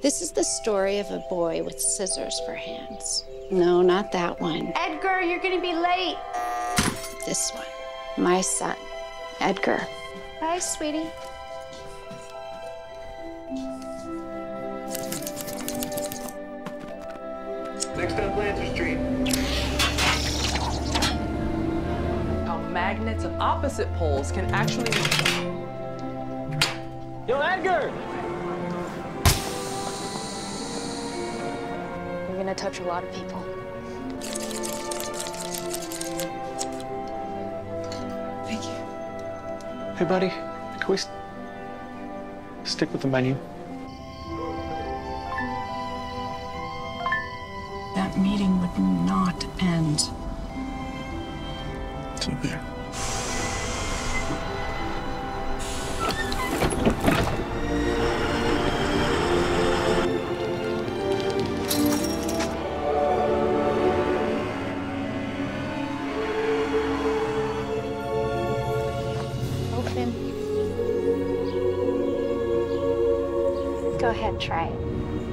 This is the story of a boy with scissors for hands. No, not that one. Edgar, you're gonna be late. This one. My son, Edgar. Bye, sweetie. Next up, Lancer Street. How magnets of opposite poles can actually... Yo, Edgar! You're gonna touch a lot of people. Thank you. Hey, buddy, can we stick with the menu? That meeting would not end. Too bad. Open. Go ahead, try it.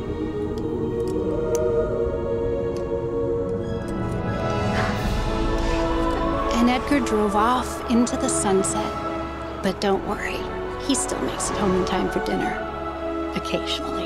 And Edgar drove off into the sunset. But don't worry, he still makes it home in time for dinner. Occasionally.